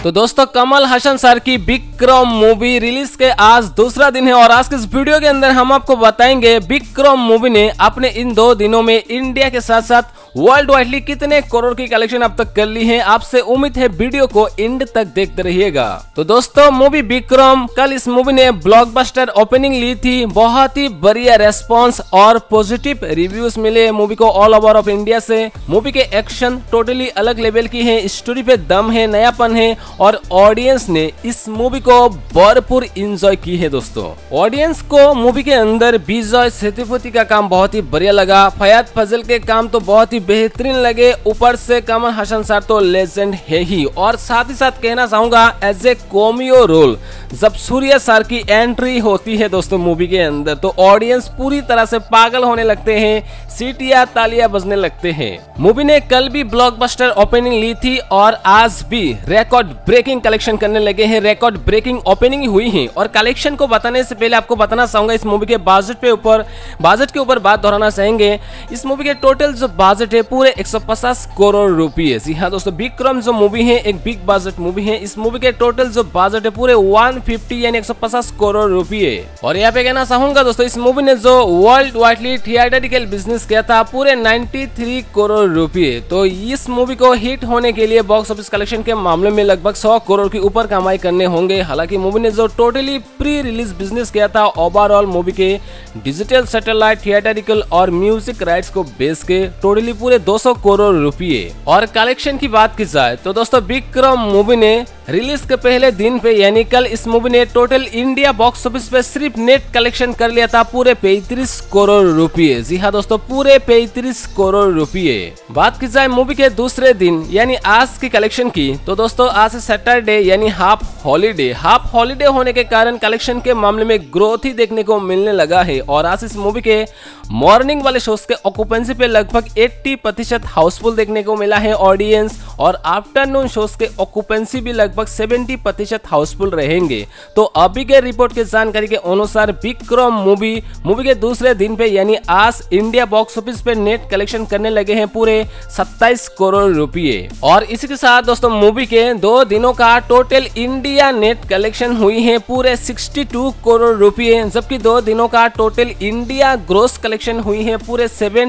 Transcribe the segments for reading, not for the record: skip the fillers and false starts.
तो दोस्तों कमल हसन सर की विक्रम मूवी रिलीज के आज दूसरा दिन है और आज के इस वीडियो के अंदर हम आपको बताएंगे विक्रम मूवी ने अपने इन 2 दिनों में इंडिया के साथ साथ वर्ल्ड वाइडली कितने करोड़ की कलेक्शन अब तक कर ली है। आपसे उम्मीद है वीडियो को एंड तक देखते रहिएगा। तो दोस्तों मूवी विक्रम, कल इस मूवी ने ब्लॉकबस्टर ओपनिंग ली थी, बहुत ही बढ़िया रेस्पॉन्स और पॉजिटिव रिव्यूज मिले मूवी को ऑल ओवर ऑफ इंडिया से। मूवी के एक्शन टोटली अलग लेवल की है, स्टोरी पे दम है, नयापन है और ऑडियंस ने इस मूवी को भरपूर एंजॉय की है। दोस्तों ऑडियंस को मूवी के अंदर विजय सेतुपति का काम बहुत ही बढ़िया लगा, फयाद फजल के काम तो बहुत ही बेहतरीन लगे, ऊपर से कमल हसन सर तो लेजेंड है ही। और साथ ही साथ कहना चाहूंगा एज ए कोमियो रोल जब सूर्या सर की एंट्री होती है दोस्तों मूवी के अंदर तो ऑडियंस पूरी तरह से पागल होने लगते हैं, सीटियां तालियां बजने लगते हैं। मूवी ने कल भी ब्लॉकबस्टर ओपनिंग ली थी और आज भी रिकॉर्ड ब्रेकिंग कलेक्शन करने लगे हैं, रिकॉर्ड ब्रेकिंग ओपनिंग हुई है। और कलेक्शन को बताने से पहले आपको बताना चाहूंगा इस मूवी के बजट के ऊपर बात दोहराना चाहेंगे। इस मूवी के टोटल जो बजट है पूरे 150 करोड़ रुपए। जी हाँ दोस्तों, विक्रम जो मूवी है एक बिग बजट मूवी है। इस मूवी के टोटल जो बजट है पूरे 150 यानी 150 करोड़ रुपए। और यहाँ पे कहना चाहूंगा दोस्तों इस मूवी ने जो वर्ल्ड वाइडली थिएटरिकल बिजनेस किया था पूरे 93 करोड़ रुपए। तो इस मूवी को हिट होने के लिए बॉक्स ऑफिस कलेक्शन के मामले में लगभग 100 करोड़ के ऊपर कमाई करने होंगे। हालांकि मूवी ने जो टोटली प्री रिलीज बिजनेस किया था ओवरऑल मूवी के डिजिटल सैटेलाइट थिएटरिकल और म्यूजिक राइट्स को बेच के टोटली पूरे 200 करोड़ रुपए। और कलेक्शन की बात की जाए तो दोस्तों विक्रम मूवी ने रिलीज के पहले दिन पे यानी कल इस मूवी ने टोटल इंडिया बॉक्स ऑफिस पे सिर्फ नेट कलेक्शन कर लिया था पूरे 35 करोड़ रुपए। जी हाँ दोस्तों, पूरे 35 करोड़ रुपए। बात की जाए मूवी के दूसरे दिन यानी आज की कलेक्शन की तो दोस्तों आज सैटरडे यानी हाफ हॉलीडे होने के कारण कलेक्शन के मामले में ग्रोथ ही देखने को मिलने लगा है। और आज इस मूवी के मॉर्निंग वाले शोज के ऑक्यूपेंसी पे लगभग 80% हाउसफुल देखने को मिला है ऑडियंस और आफ्टरनून शोज के ऑक्यूपेंसी भी लगभग 70% हाउसफुल रहेंगे। तो अभी के रिपोर्ट की जानकारी के अनुसार विक्रम मूवी के दूसरे दिन पे यानी आज इंडिया बॉक्स ऑफिस पे नेट कलेक्शन करने लगे हैं पूरे 27 करोड़ रुपए। और इसी के साथ दोस्तों मूवी के 2 दिनों का टोटल इंडिया नेट कलेक्शन हुई है पूरे 62 करोड़ रुपए, जबकि 2 दिनों का टोटल इंडिया ग्रोस कलेक्शन हुई है पूरे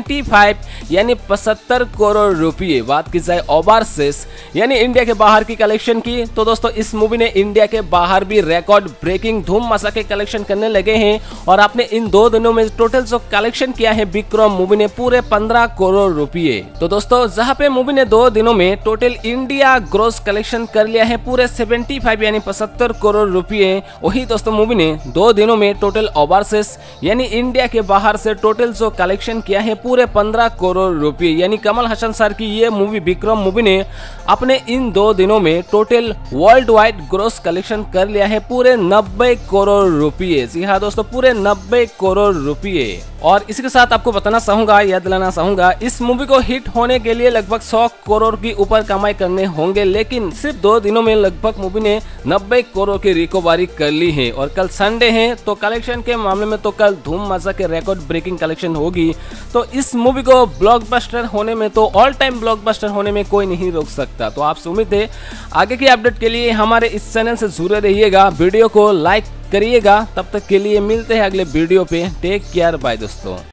75 यानी 75 करोड़ रुपए। बात की जाए ओवरसीज यानी इंडिया के बाहर की कलेक्शन की तो दोस्तों इस मूवी ने इंडिया के बाहर भी रिकॉर्ड ब्रेकिंग धूम मचा के कलेक्शन करने लगे हैं। और आपने इन 2 दिनों में टोटल जो कलेक्शन किया है विक्रम मूवी ने पूरे 15 करोड़ रुपए। तो दोस्तों जहां पे मूवी ने 2 दिनों में टोटल इंडिया ग्रोस कलेक्शन कर लिया है पूरे 75 यानी 75 करोड़ रुपए, वही दोस्तों मूवी ने 2 दिनों में टोटल ओवरसीज यानी इंडिया के बाहर से टोटल जो कलेक्शन किया है पूरे 15 करोड़ रुपए। यानी कमल हसन सर की ये मूवी विक्रम मूवी ने अपने इन 2 दिनों में total world wide gross collection कर लिया है पूरे 90 करोड़ रुपए। जी हाँ दोस्तों, पूरे 90 करोड़ रुपए। और इसी के साथ आपको बताना चाहूंगा, याद दिलाना चाहूंगा इस मूवी को हिट होने के लिए लगभग 100 करोड़ की ऊपर कमाई करने होंगे, लेकिन सिर्फ 2 दिनों में लगभग मूवी ने 90 करोड़ की रिकवरी कर ली है। और कल संडे है तो कलेक्शन के मामले में तो कल धूम मचा के रिकॉर्ड ब्रेकिंग कलेक्शन होगी। तो इस मूवी को ब्लॉकबस्टर होने में तो ऑल टाइम ब्लॉकबस्टर होने में कोई नहीं रोक सकता। तो आपसे उम्मीद है आगे की अपडेट के लिए हमारे इस चैनल से जुड़े रहिएगा, वीडियो को लाइक करिएगा। तब तक के लिए मिलते हैं अगले वीडियो पे। टेक केयर, बाय दोस्तों।